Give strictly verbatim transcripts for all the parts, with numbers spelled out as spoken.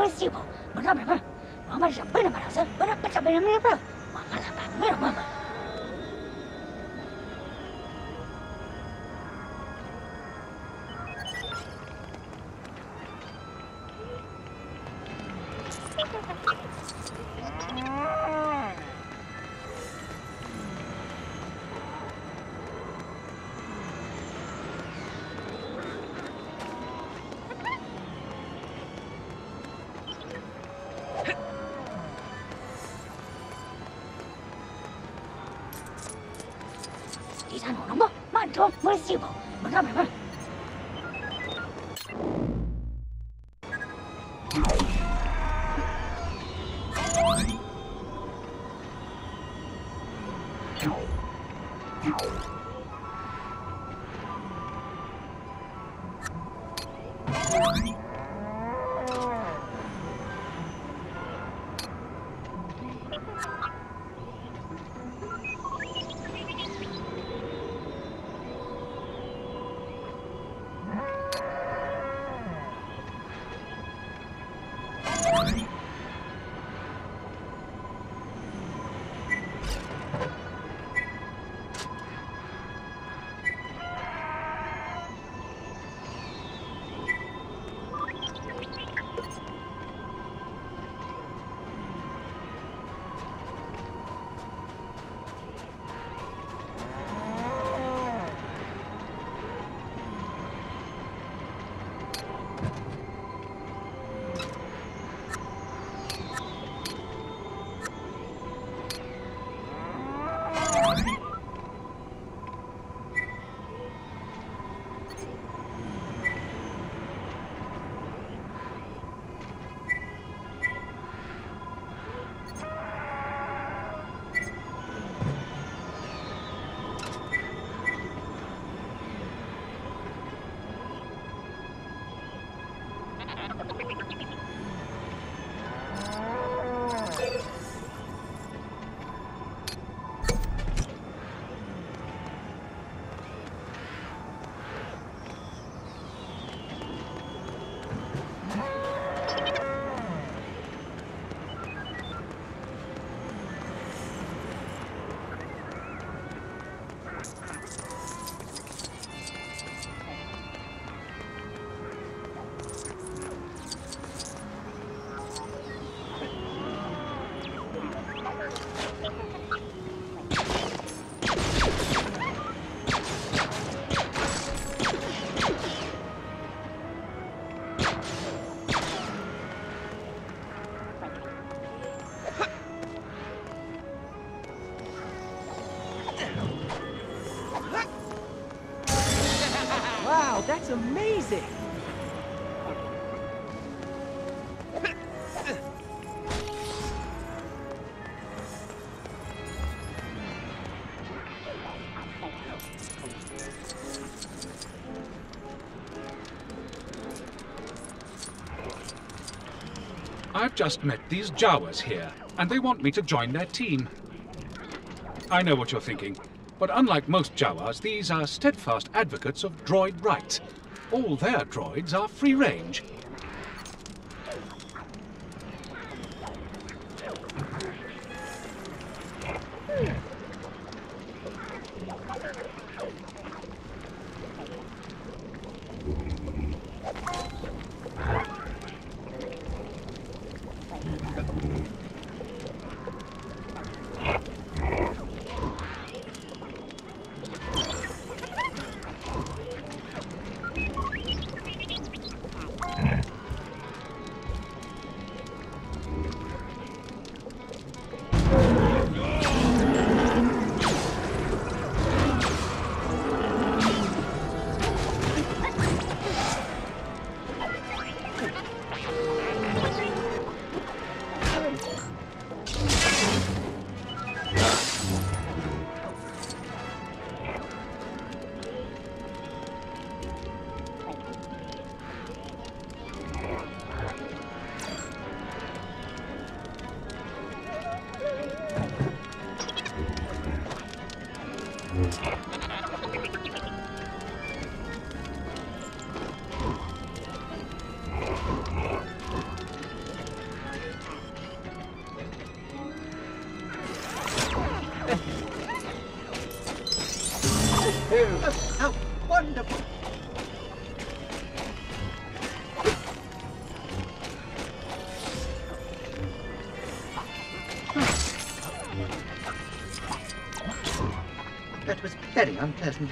municipal. Benar-benar. Mama sampai nama rasa. Benar-benar sampai nama apa? Mama sampai nama mama. Di sana nombor mantul municipal. Benar-benar. Wow, that's amazing! I've just met these Jawas here, and they want me to join their team. I know what you're thinking, but unlike most Jawas, these are steadfast advocates of droid rights. All their droids are free-range. Oh, how wonderful! That was very unpleasant.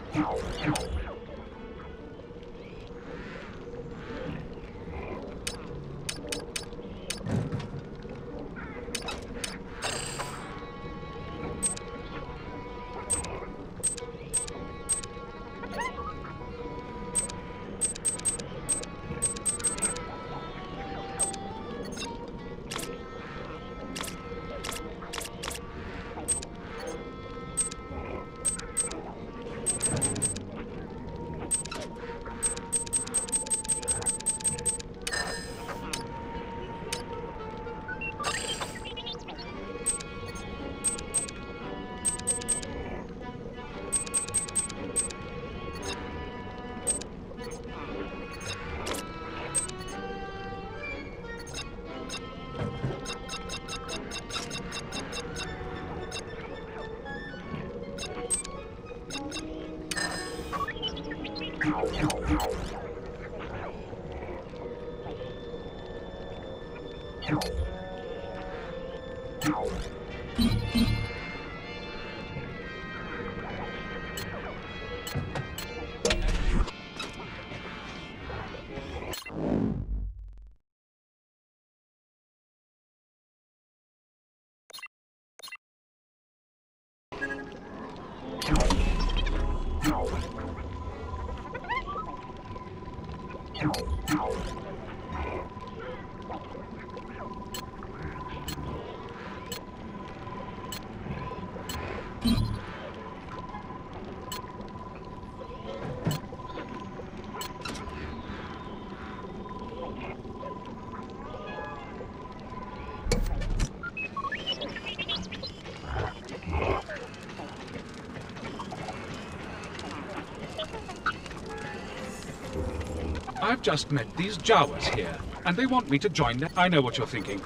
I've just met these Jawas here, and they want me to join them. I know what you're thinking.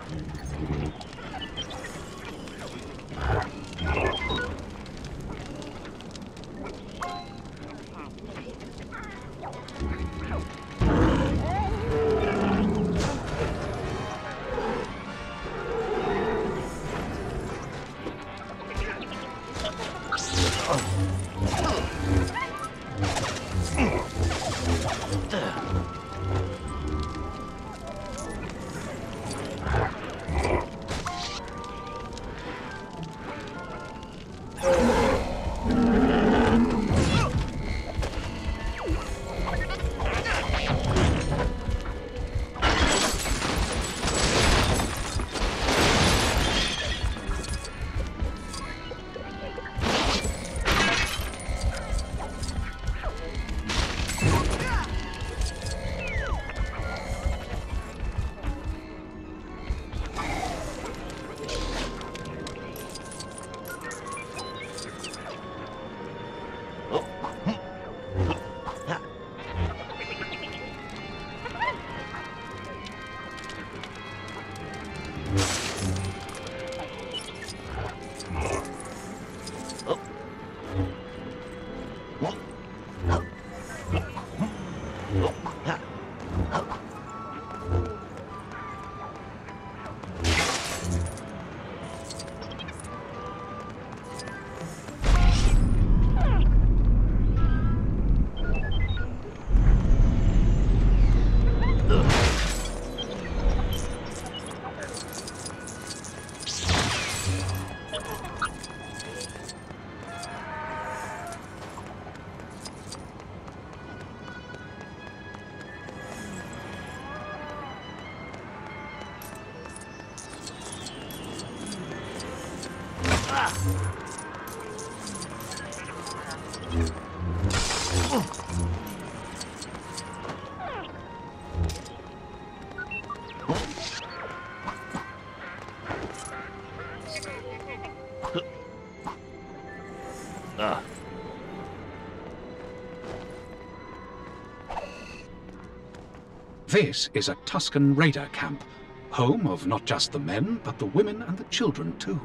This is a Tusken raider camp, home of not just the men, but the women and the children too.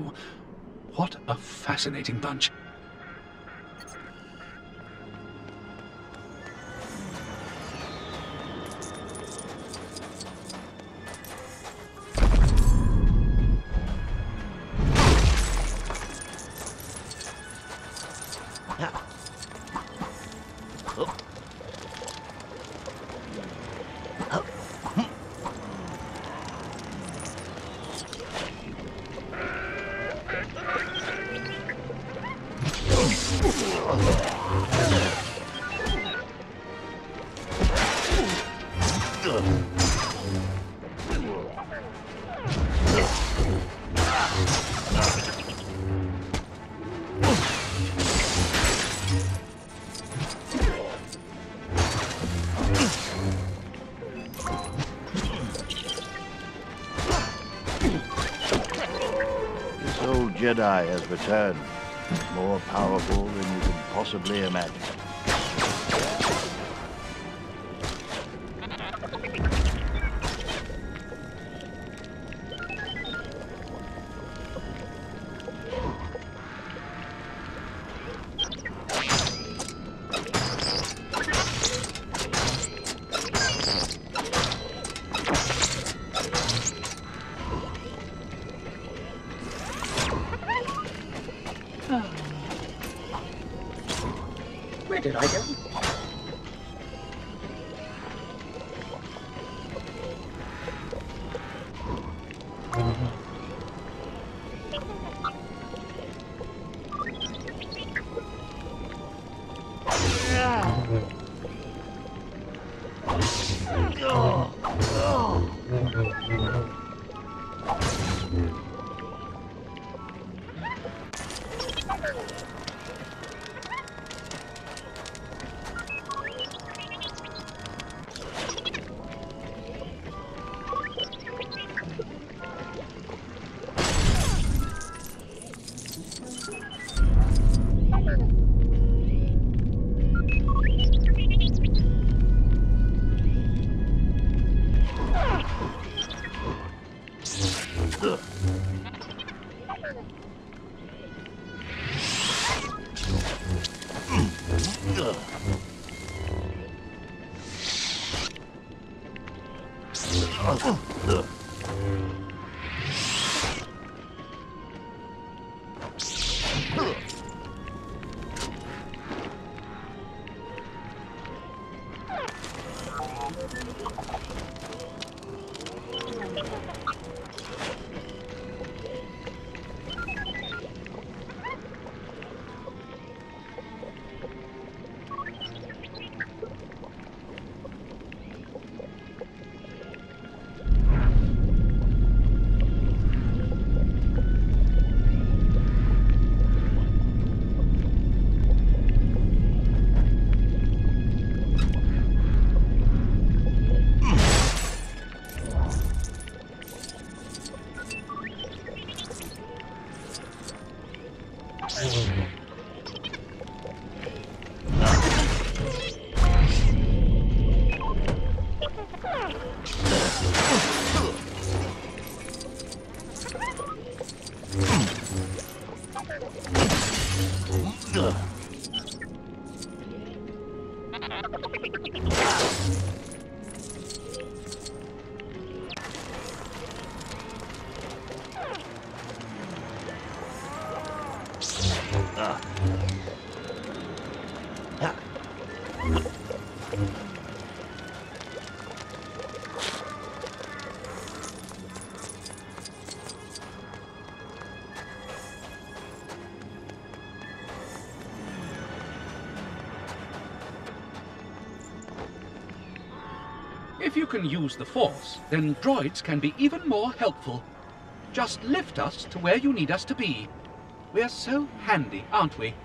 What a fascinating bunch. This old Jedi has returned, more powerful than you can possibly imagine. Where did I go? If you can use the Force, then droids can be even more helpful. Just lift us to where you need us to be. We're so handy, aren't we?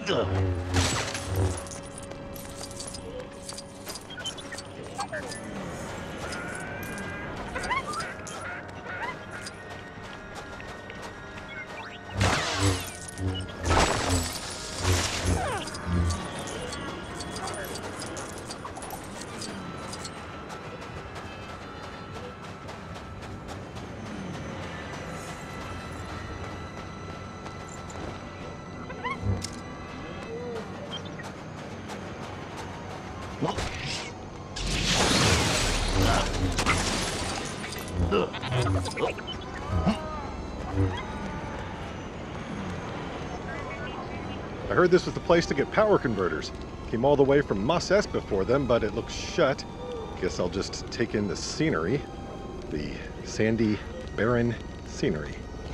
I heard this was the place to get power converters. Came all the way from Mos Espa for them, but it looks shut. Guess I'll just take in the scenery. The sandy, barren scenery.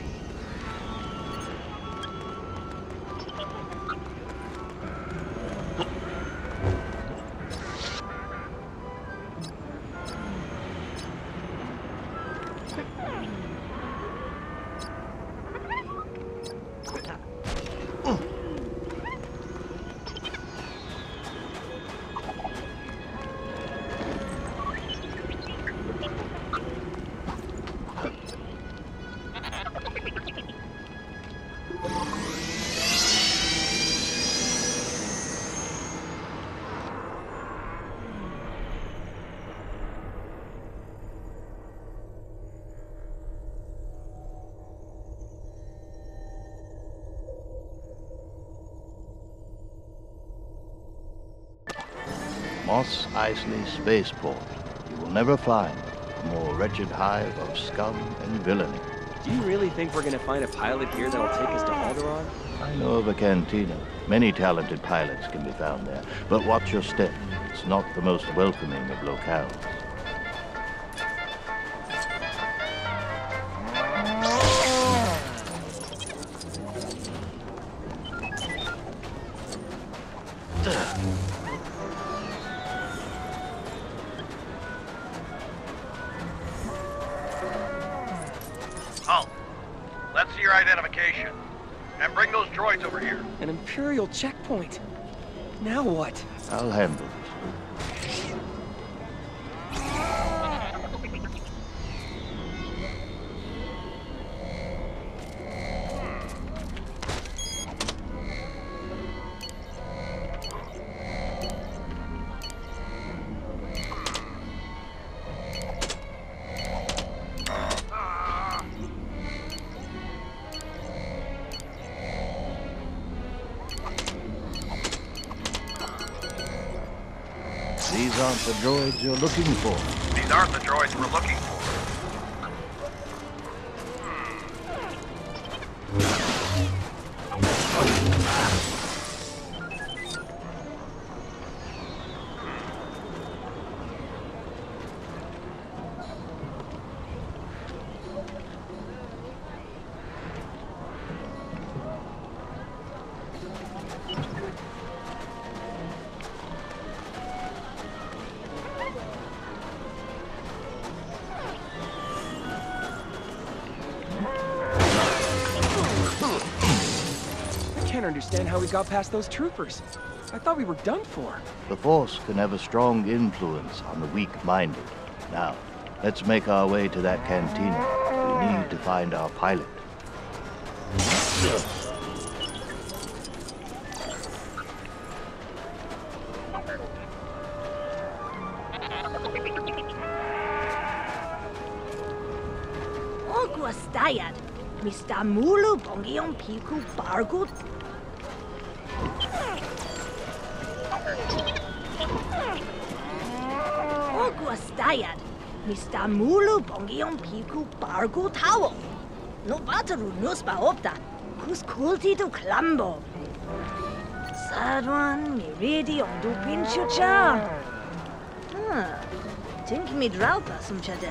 Mos Eisley Spaceport. You will never find a more wretched hive of scum and villainy. Do you really think we're gonna find a pilot here that'll take us to Alderaan? I know of a cantina. Many talented pilots can be found there. But watch your step. It's not the most welcoming of locales. Halt. Let's see your identification. And bring those droids over here. An Imperial checkpoint. Now what? I'll handle this. These aren't the droids you're looking for. These aren't the droids we're looking for. I can't understand how we got past those troopers. I thought we were done for. The Force can have a strong influence on the weak-minded. Now, let's make our way to that cantina. We need to find our pilot. August Dayad, Mister Mulu Bongion Piku Bargut. August Dayad, Mister Mulu Bongion Piku Bargut Tower. No bataru nuspa opta, kus kulti to clambo. Sadwan, miridi on du pinchucha. Ah, think me draupa some chader.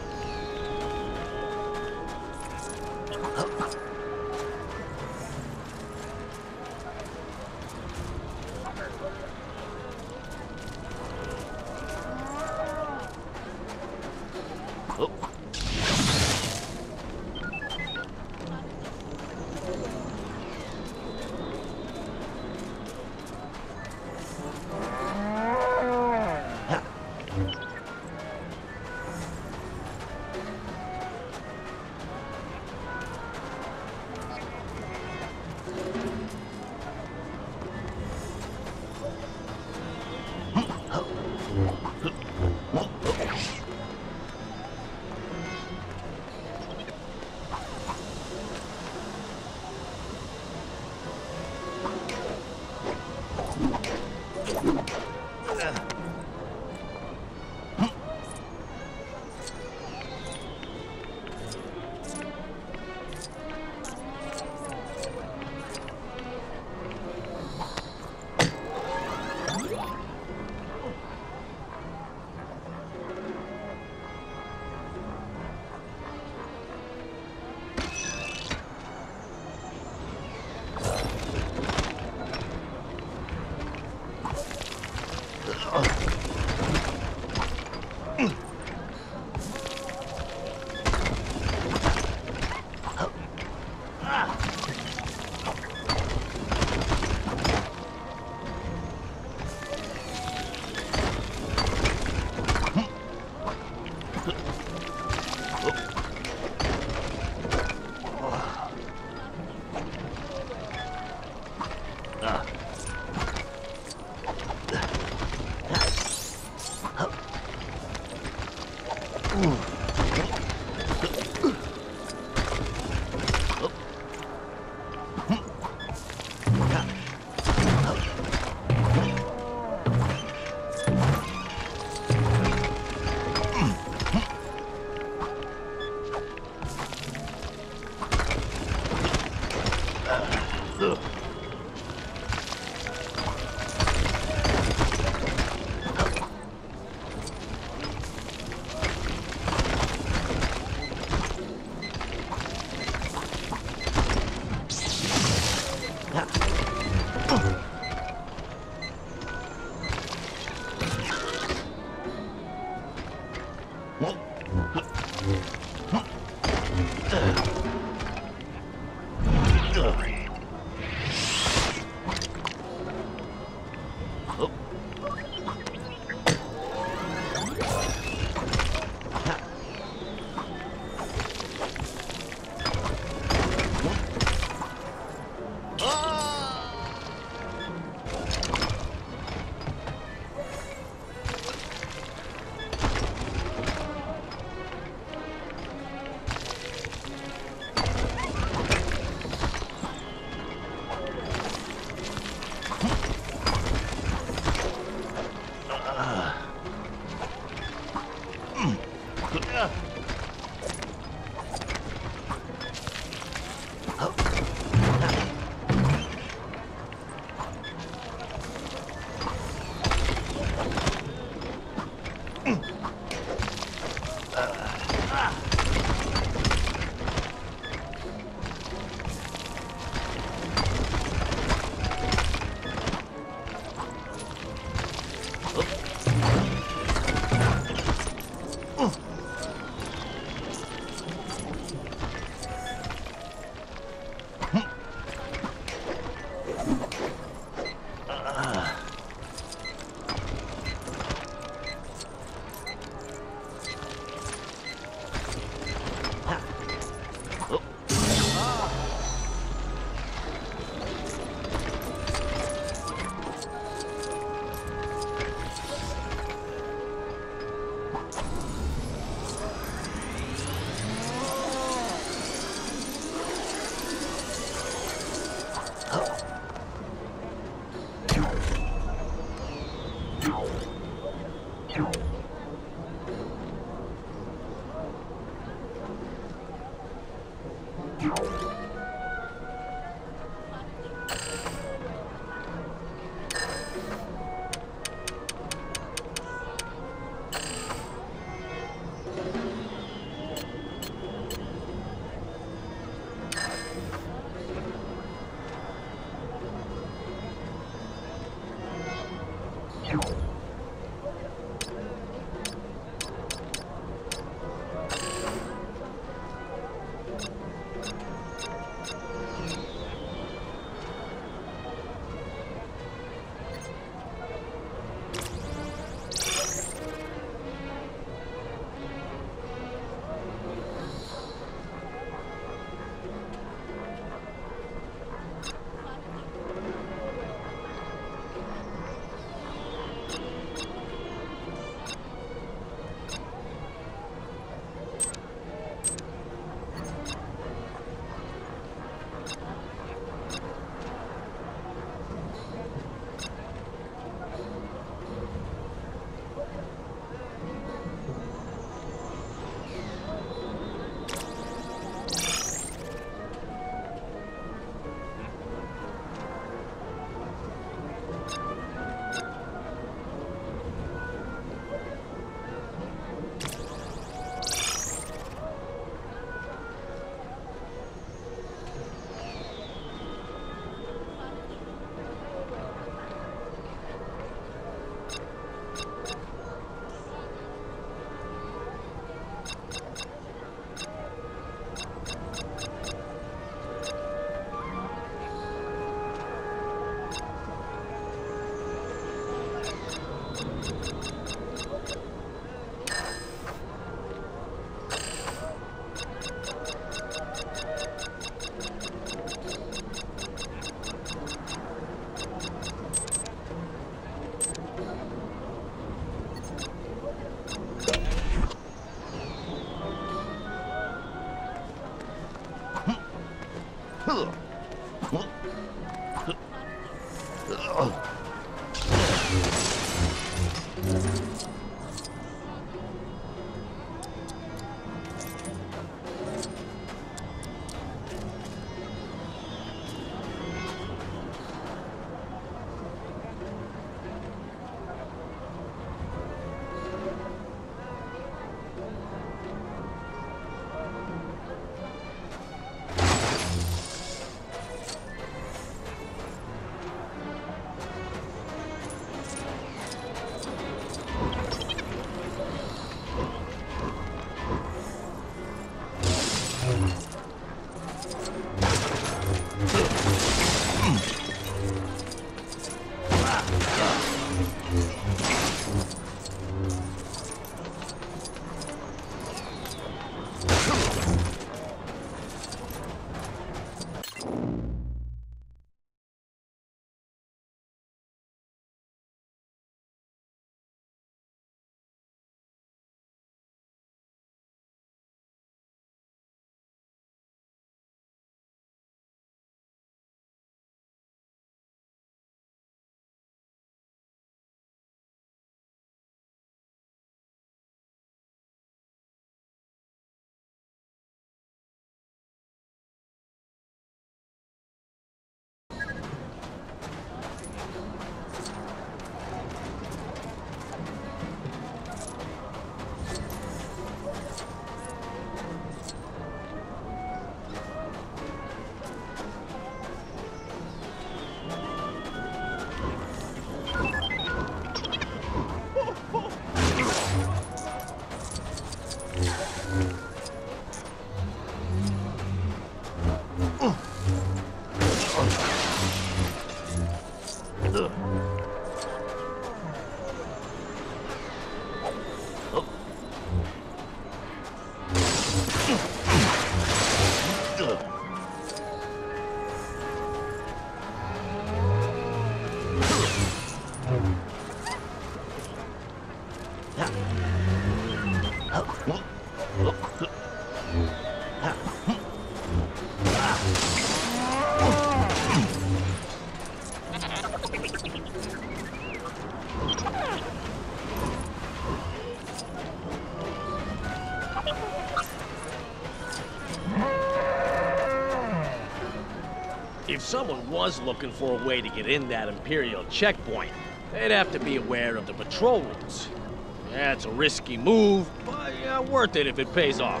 If someone was looking for a way to get in that Imperial checkpoint, they'd have to be aware of the patrol routes. Yeah, it's a risky move, but yeah, worth it if it pays off.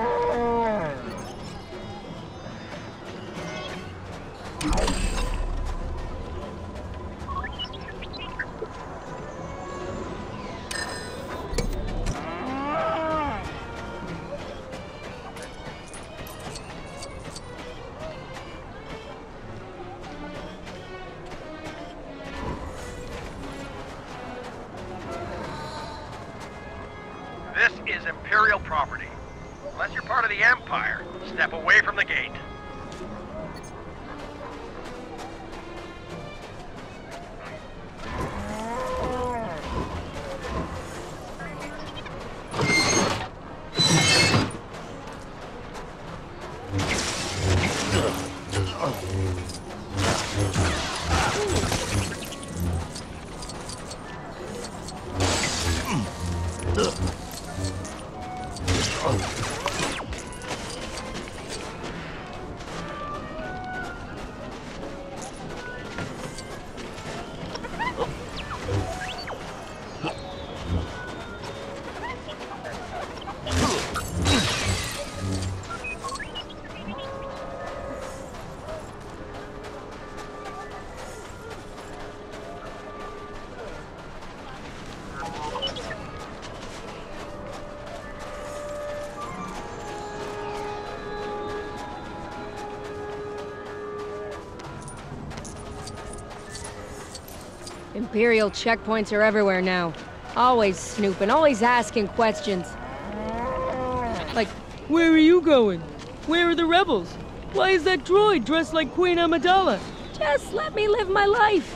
This is Imperial property. Unless you're part of the Empire, step away from the gate. Imperial checkpoints are everywhere now. Always snooping, always asking questions. Like, where are you going? Where are the rebels? Why is that droid dressed like Queen Amidala? Just let me live my life.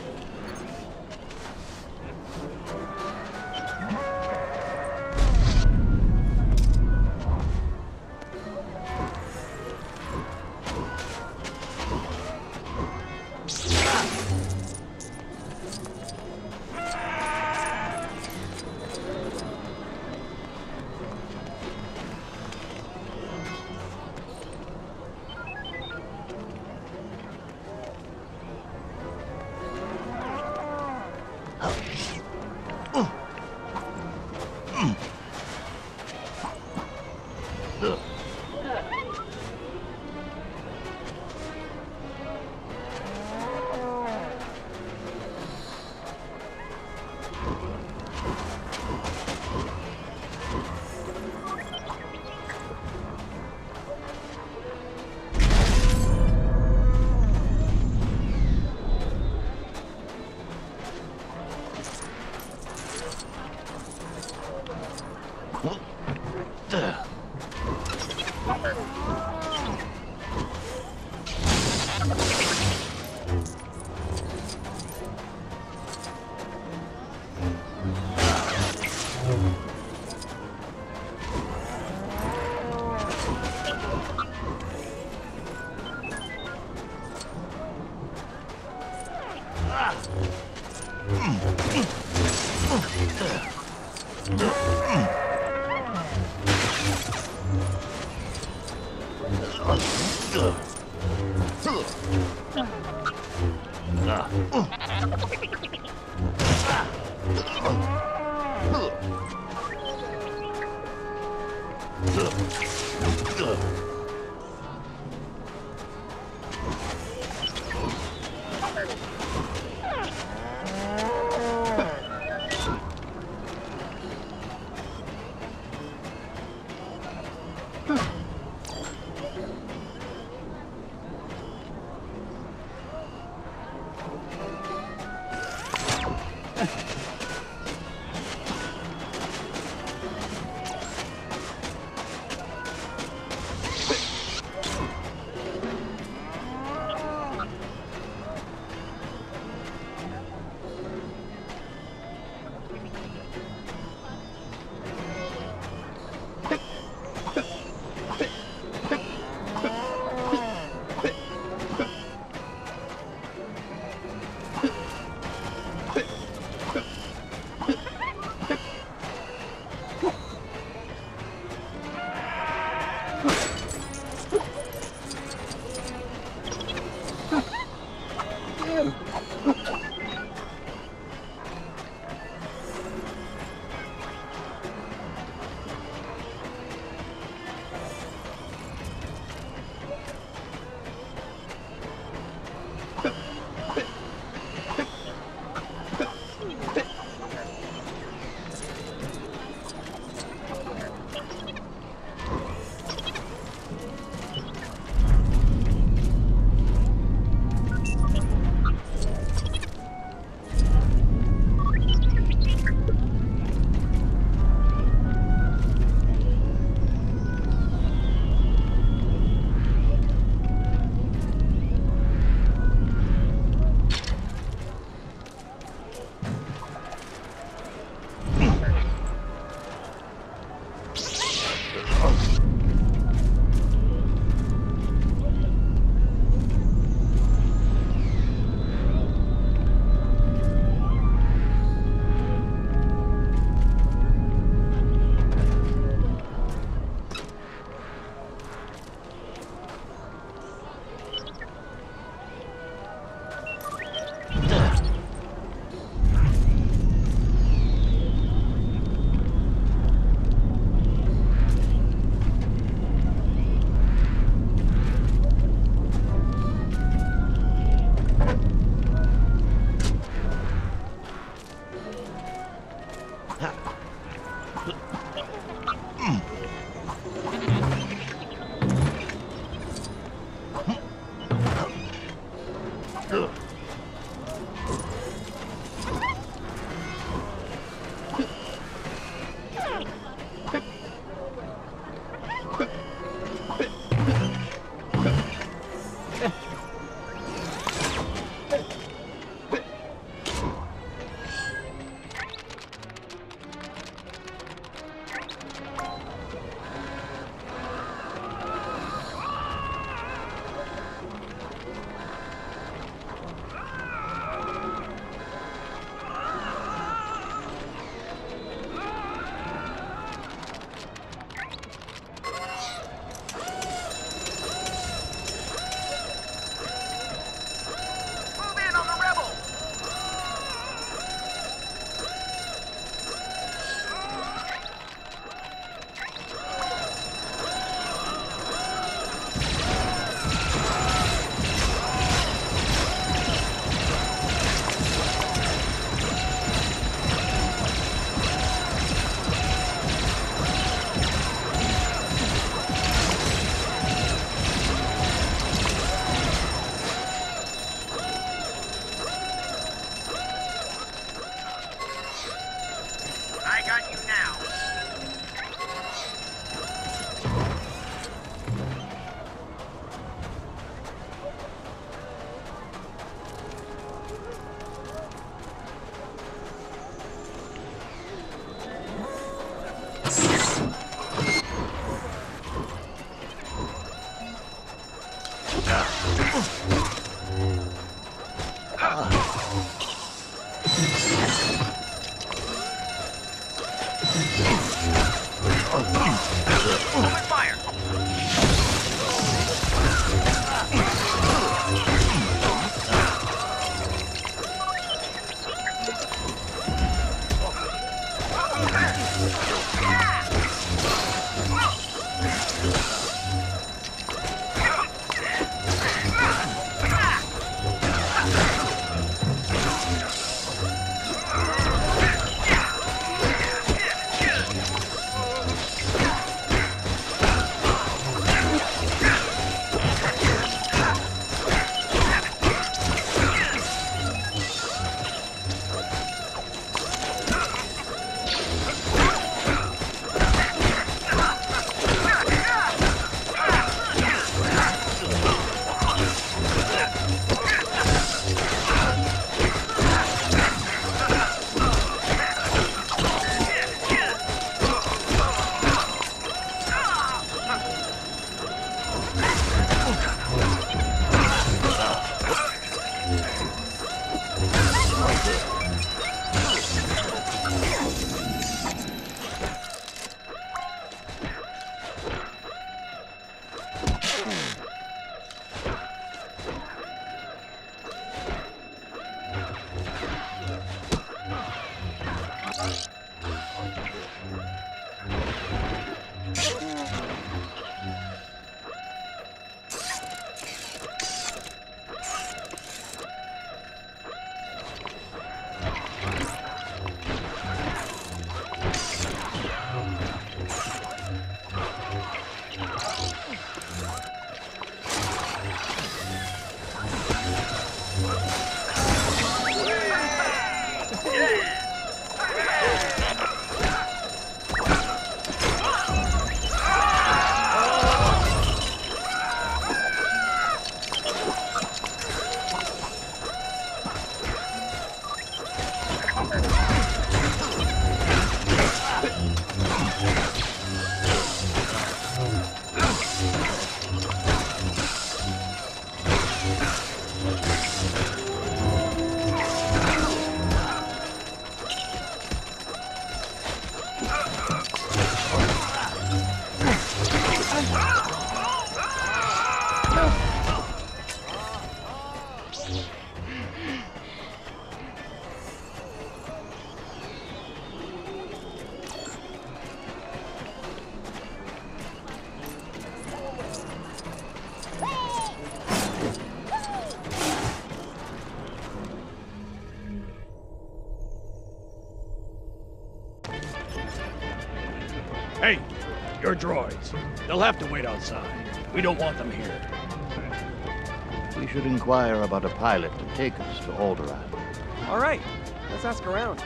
Hey, your droids. They'll have to wait outside. We don't want them here. We should inquire about a pilot to take us to Alderaan. All right, let's ask around.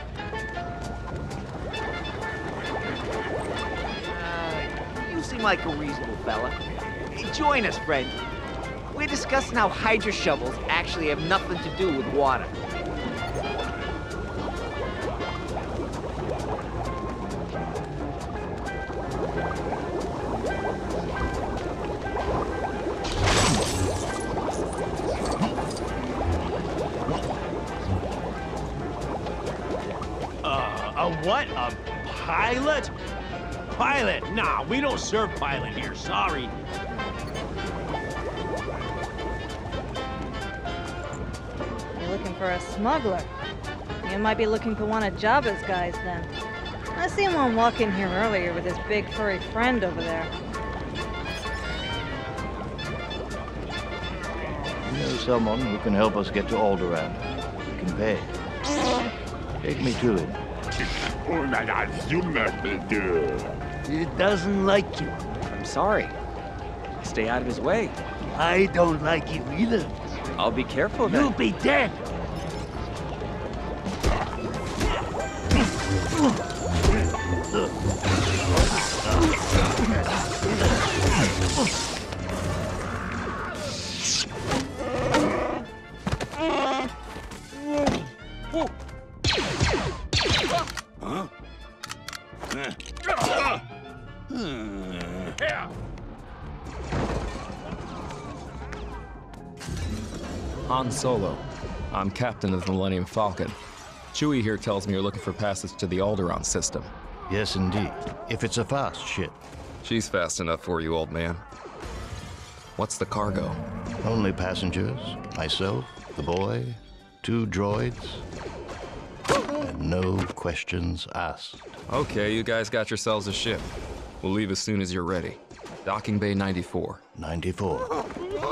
Uh, you seem like a reasonable fella. Join us, friend. We're discussing how Hydra shovels actually have nothing to do with water. Uh, a what? A pilot? Pilot? Nah, we don't serve pilot here, sorry. You're looking for a smuggler. You might be looking for one of Jabba's guys, then. I seen one walk in here earlier with his big furry friend over there. You know someone who can help us get to Alderaan. We can pay. Take me to him. It doesn't like you. I'm sorry. Stay out of his way. I don't like you either. I'll be careful then. You'll be dead. Han Solo. I'm captain of the Millennium Falcon. Chewie here tells me you're looking for passage to the Alderaan system. Yes, indeed. If it's a fast ship. She's fast enough for you, old man. What's the cargo? Only passengers, myself, the boy, two droids, and no questions asked. Okay, you guys got yourselves a ship. We'll leave as soon as you're ready. Docking Bay ninety-four. ninety-four.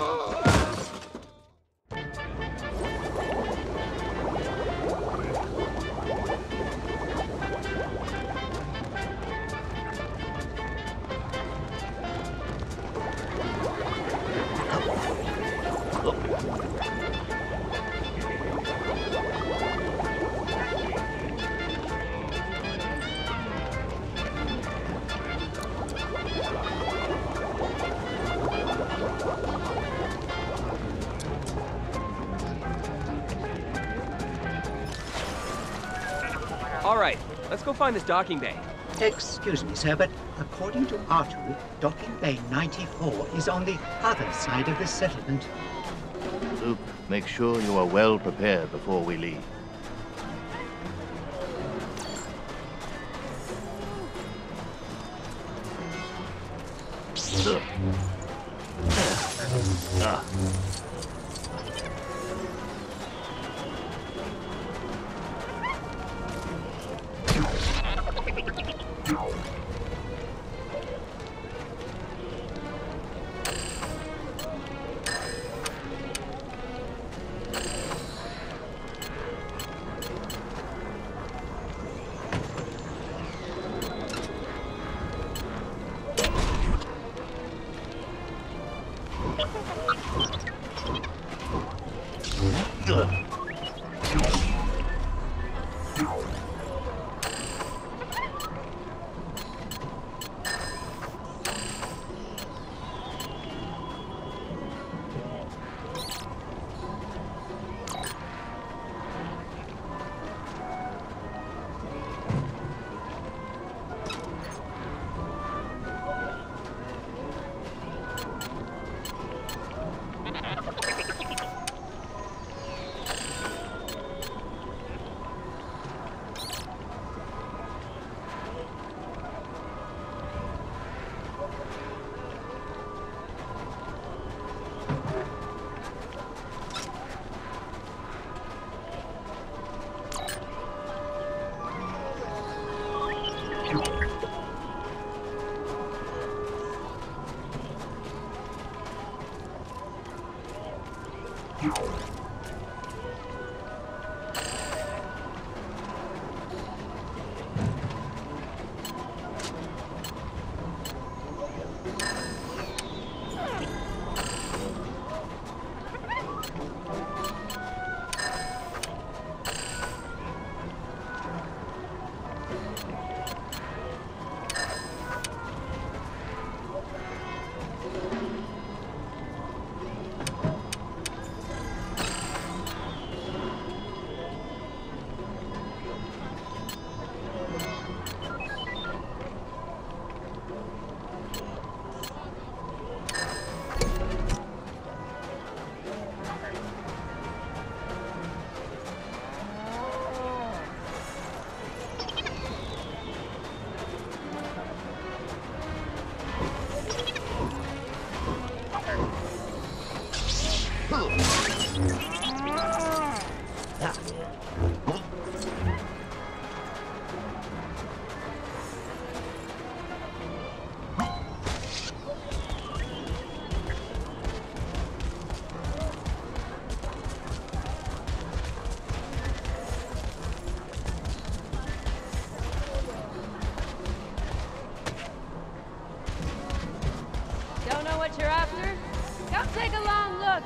All right, let's go find this docking bay. Excuse me, sir, but according to Artu, docking bay ninety-four is on the other side of the settlement. Luke, make sure you are well prepared before we leave. Ah. Don't know what you're after? Come take a long look.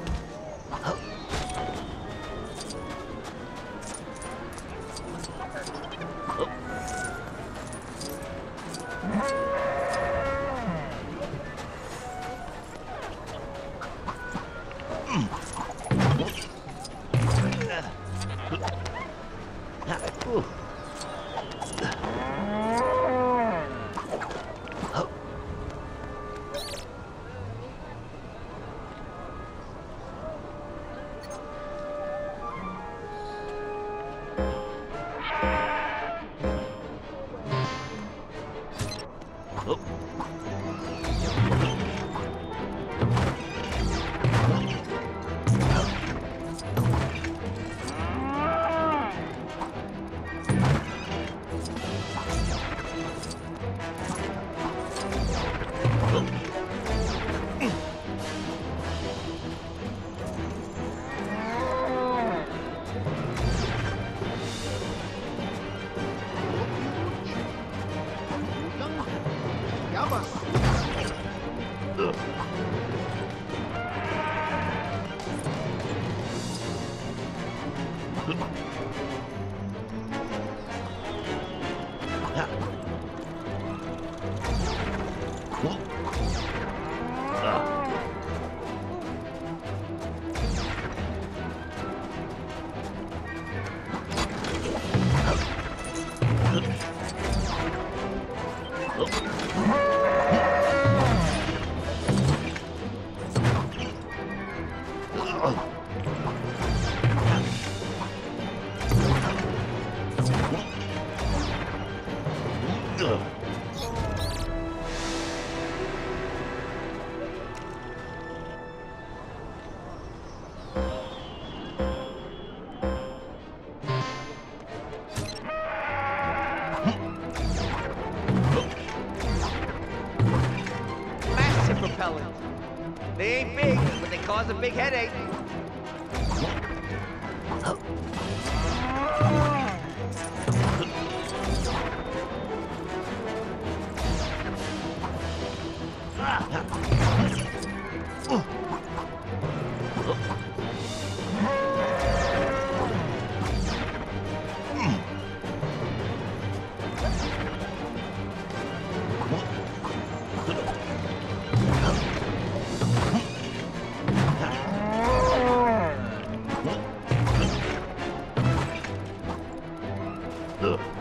Massive propellants. They ain't big, but they cause a big headache. Ugh.